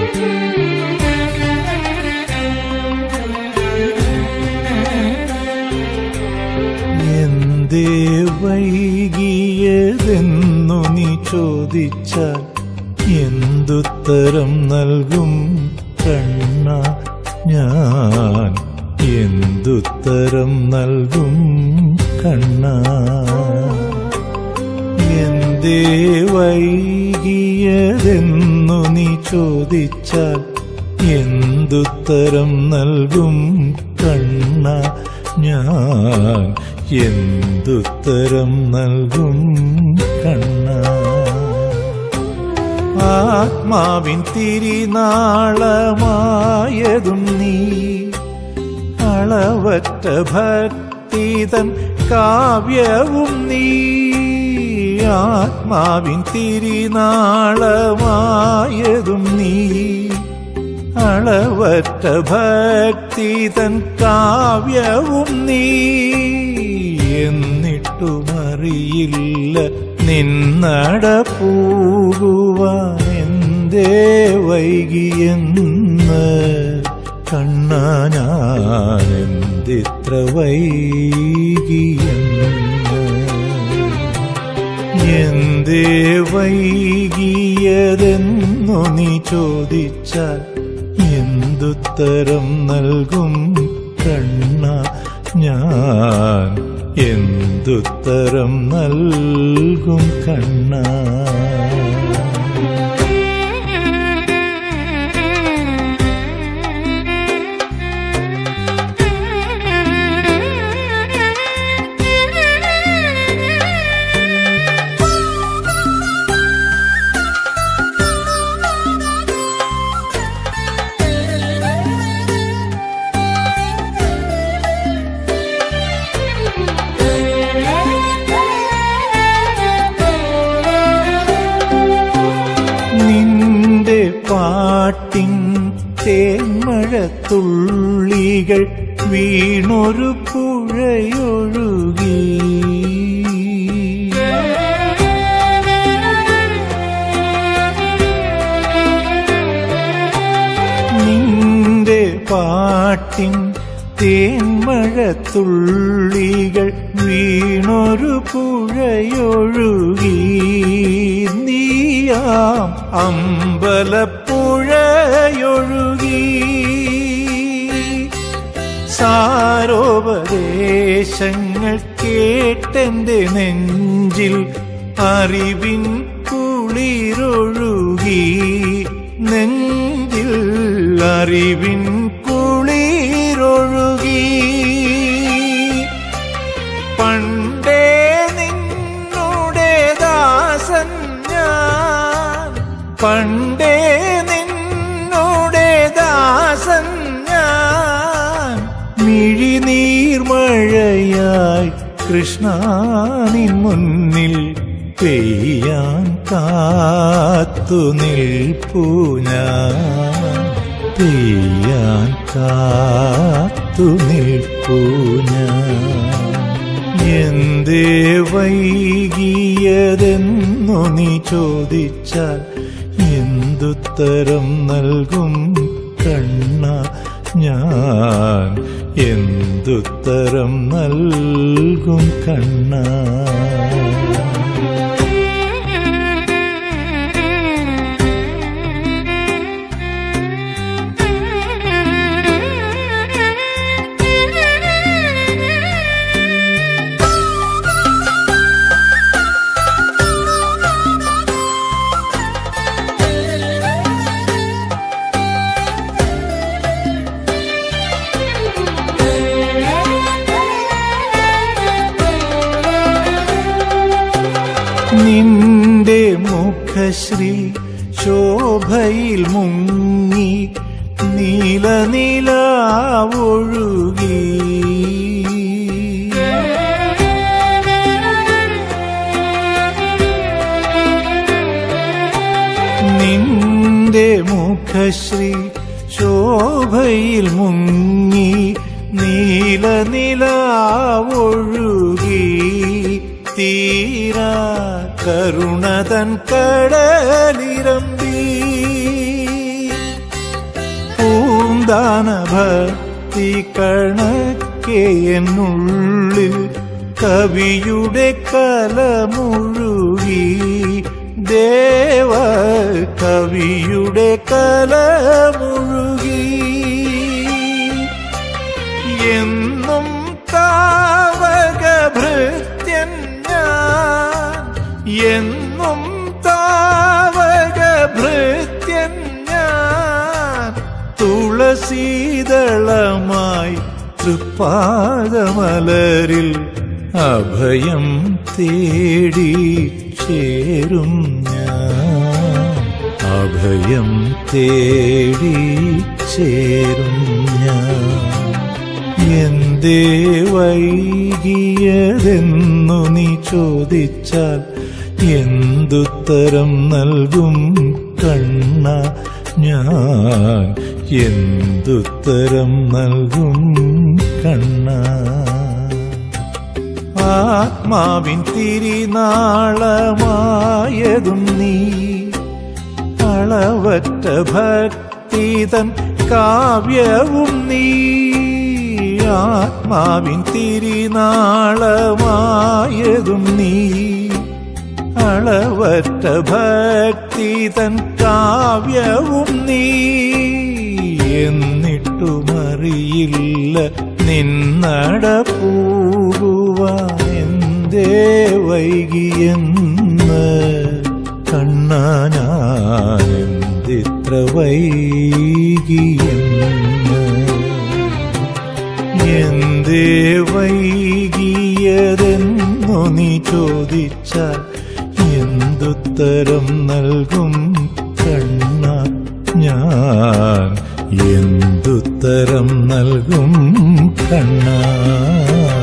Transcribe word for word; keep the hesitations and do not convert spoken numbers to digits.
എന്തേ വൈകിയതെന്നു നീ ചോദിച്ചാൽ എന്തുത്തരം നൽകും കണ്ണ ഞാൻ? എന്തുത്തരം നൽകും കണ്ണ? എന്തേ വൈകിയതെന്നു നീ ചോദിച്ചാൽ എന്തുത്തരം നൽകും കണ്ണ ഞാൻ? എന്തുത്തരം നൽകും കണ്ണ? ആത്മാവിൻ തിരിനാളമായതും നീ, അളവറ്റ ഭക്തിതൻ കാവ്യവും നീ. ആത്മാവിൻ തിരിനാളമായതും നീ, അളവറ്റ ഭക്തിതൻ കാവ്യവും നീ. എന്നിട്ടുമറിയില്ല നിന്നട പോകുവാൻ എന്തേ വൈകിയെന്ന് കണ്ണ ഞാൻ? എന്തിത്ര വൈകിയെന്ന്? എന്തേ വൈകിയതെന്നു നീ ചോദിച്ചാൽ എന്തുത്തരം നൽകും കണ്ണ ഞാൻ? എന്തുത്തരം നൽകും കണ്ണ? പാട്ടിൻ തേന്മഴത്തുള്ളികൾ വീണൊരു പുഴയൊഴുകി. നിന്റെ പാട്ടിൻ തേന്മഴത്തുള്ളികൾ വീണൊരു പുഴയൊഴുകി. നീയാം അമ്പലപ്പുഴയൊഴുകി. സാരോപദേശങ്ങൾ കേട്ടെന്റെ നെഞ്ചിൽ അറിവിൻ കുളിരൊഴുകി. നെഞ്ചിൽ അറിവിൻ കുളിരൊഴുകി. പണ്ടേ നിന്നുടെ ദാസൻ ഞാൻ, പണ്ടേ നിന്നുടെ ദാസൻ ഞാൻ. മിഴിനീർമഴയായി കൃഷ്ണ നിൻ മുന്നിൽ പെയ്യാൻ കാത്തു നിൽപ്പൂ ഞാൻ. പെയ്യാൻ കാത്തു നിൽപ്പൂ ഞാൻ. എന്തേ വൈകിയതെന്നു നീ ചോദിച്ചാൽ എന്തുത്തരം നൽകും കണ്ണ ഞാൻ? എന്തുത്തരം നൽകും കണ്ണ? നിന്റെ മുഖശ്രീ ശോഭയിൽ മുങ്ങി നീലനിലാവൊഴുകി. നിന്റെ മുഖശ്രീ ശോഭയിൽ മുങ്ങി നീലനിലാവൊഴുകി. തീരാ കരുണതൻ കടലിരമ്പി. സന്താന ഭക്തി കണക്കെ എന്നുള്ളിൽ കവിയുടെ കലമുഴുകി ദേവ കവിയുടെ കലമുഴുകി എന്നും താവക ഭൃത്യൻ ഞാൻ എന്നും താവക ഭൃത്യൻ ഞാൻ തുളസീദളമായി തൃപ്പാദമലരിൽ അഭയം തേടി ചേരും ഞാൻ അഭയം തേടി ചേരും ഞാൻ എന്തേ വൈകിയതെന്നു നീ ചോദിച്ചാൽ എന്തുത്തരം നൽകും കണ്ണ ഞാൻ എന്തുത്തരം നൽകും കണ്ണ ആത്മാവിൻ തിരിനാളമായതും നീ അളവറ്റ ഭക്തിതൻ കാവ്യവും നീ ആത്മാവിൻ തിരിനാളമായതും നീ അളവറ്റ ഭക്തിതൻ കാവ്യവും നീ എന്നിട്ടുമറിയില്ല നിന്നട പോകുവാൻ എന്തേ വൈകിയെന്ന് കണ്ണ ഞാൻ എന്തിത്ര വൈകിയെന്ന് എന്തേ വൈകിയതെന്നു നീ ചോദിച്ചാൽ എന്തുത്തരം നൽകും കണ്ണ ഞാൻ എന്തുത്തരം നൽകും കണ്ണ